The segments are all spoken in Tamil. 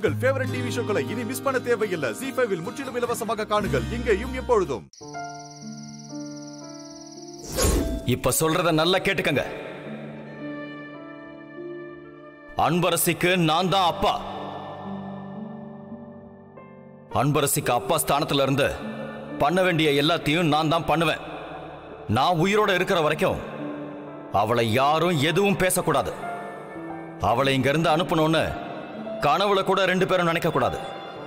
உங்கள் ஃபேவரட் டிவி ஷோக்களை இனி மிஸ் பண்ண தேவையில்லை. ZEE5 இல் முற்றிலும் இலவசமாக காணுங்கள். இங்கேயும் எப்பொழுதும். இப்ப சொல்றத நல்லா கேட்டுக்கங்க. அன்பரசிக்கு நான் தான் அப்பா. அன்பரசிக்கு அப்பா ஸ்தானத்துல இருந்து பண்ண வேண்டிய எல்லாத்தையும் நான் தான் பண்ணுவேன். நான் உயிரோட இருக்கிற வரைக்கும் அவளை யாரும் எதுவும் பேசக்கூடாது. அவளை இங்க இருந்து அனுப்பணும்னு கனவுல கூட 2 பேரும் நினைக்க கூடாது.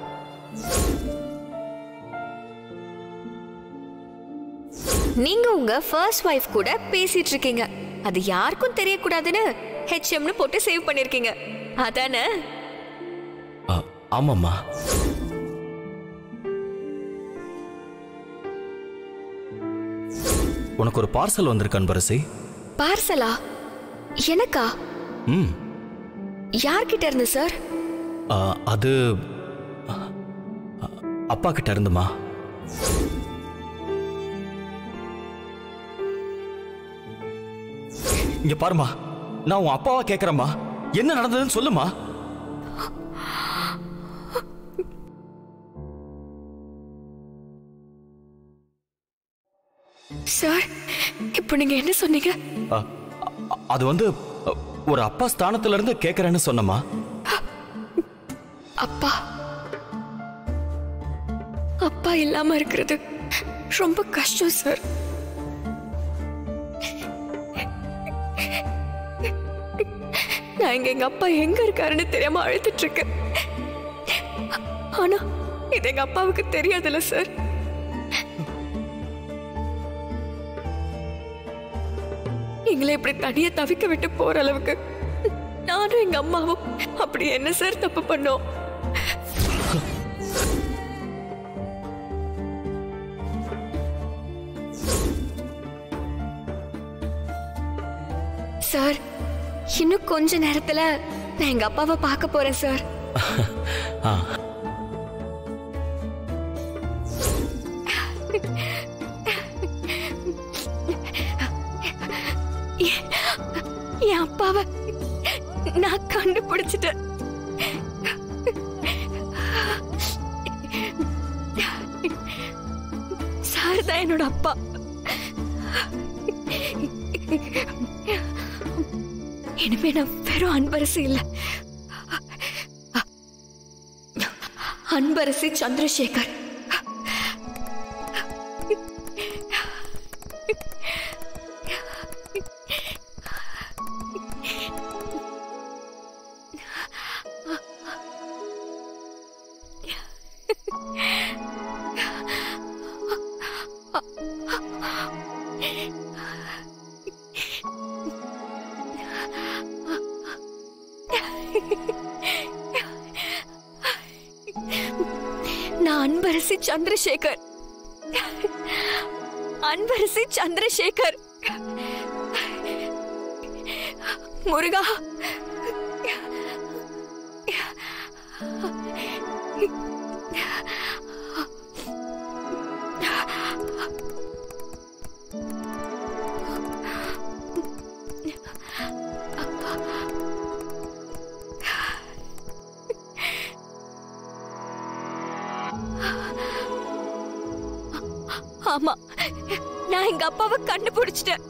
நீங்க உங்க ஃபர்ஸ்ட் வைஃப் கூட பேசிட்டு இருக்கீங்க. அது யாருக்கும் தெரியக்கூடாதுன்னு HMனு போட்டு சேவ் பண்ணிருக்கீங்க. அதானே? ஆமாம்மா. உனக்கு ஒரு பார்சல் வந்திருக்கு அன்பரசி. பார்சலா? எனக்கா? யார்கிட்ட இருந்து சார்? அது அப்பா கிட்ட இருந்துமா. இங்க பாருமா, நான் உன் அப்பாவா கேக்குறேம்மா. என்ன நடந்ததுன்னு சொல்லுமா. சார், இப்போ நீங்க என்ன சொன்னீங்க? அது வந்து ஒரு அப்பா ஸ்தானத்துல இருந்து கேக்குறேன்னு சொன்னமா. அப்பா அப்பா இல்லாம இருக்கிறது ரொம்ப கஷ்டம் சார். நான் எங்க அப்பா எங்க இருக்காருன்னு தெரியாம அழுத்திட்டு இருக்கேன். ஆனா இது எங்க அப்பாவுக்கு தெரியாதுல்ல சார். எங்களை இப்படி தனியா தவிக்க விட்டு போற அளவுக்கு நானும் எங்க அம்மாவும் அப்படி என்ன சார் தப்பு பண்ணோம்? சார், இன்னும் கொஞ்ச நேரத்துல நான் எங்க அப்பாவை பார்க்க போறேன் சார். என் அப்பாவை நான் கண்டுபிடிச்சிட்டேன். சார் தான் என்னோட அப்பா. இனிமே நான் வெறும் அன்பரசி இல்ல, அன்பரசி சந்திரசேகர். நான் அன்பரசி சந்திரசேகர். அன்பரசி சந்திரசேகர். முருகா, ஆமா, நான் எங்க அப்பாவை கண்டுபிடிச்சிட்டேன்.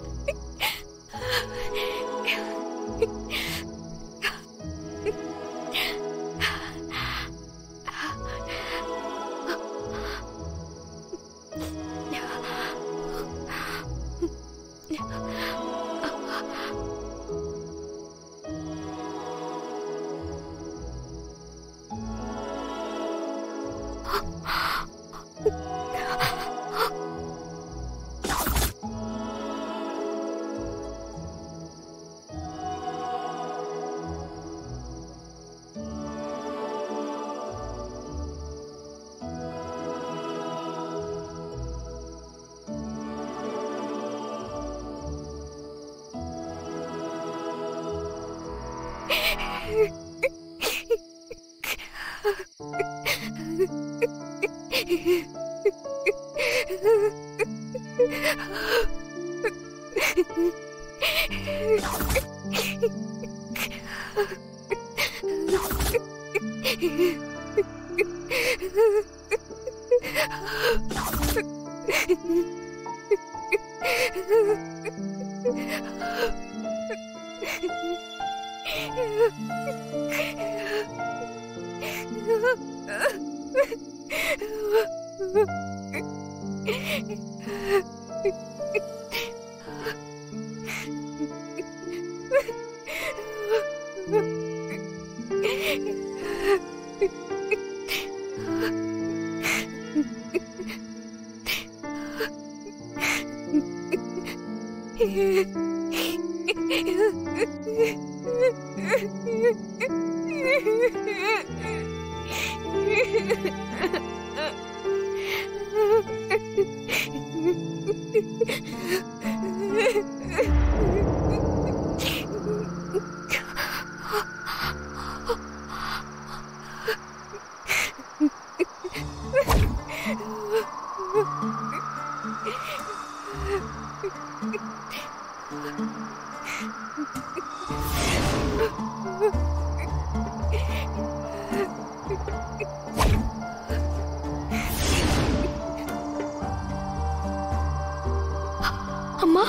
அம்மா,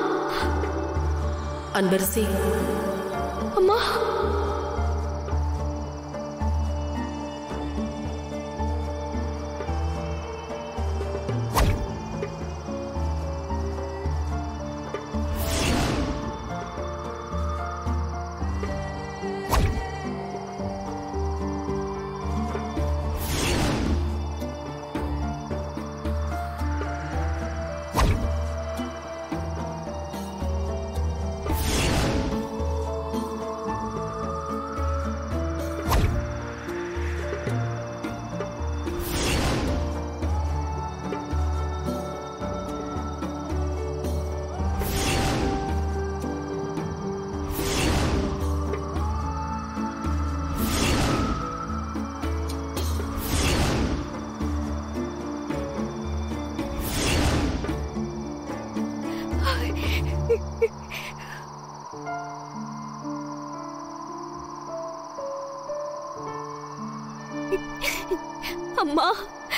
அன்பரசி, அம்மா. அம்மா,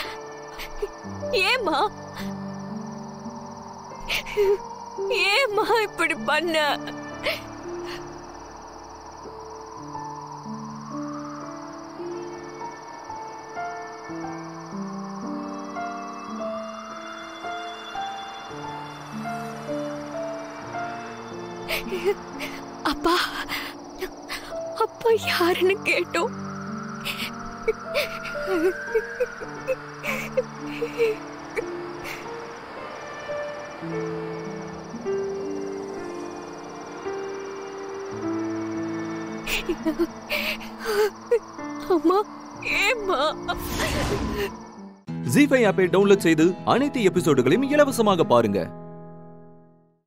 ஏம்மா ஏம்மா இப்படி பண்ண? அப்பா, அப்பா யாருன்னு கேட்டோம். அம்மா, ஏம்மா? ஜீ5 ஆப்பை டவுன்லோட் செய்து அனைத்து எபிசோடுகளையும் இலவசமாக பாருங்க.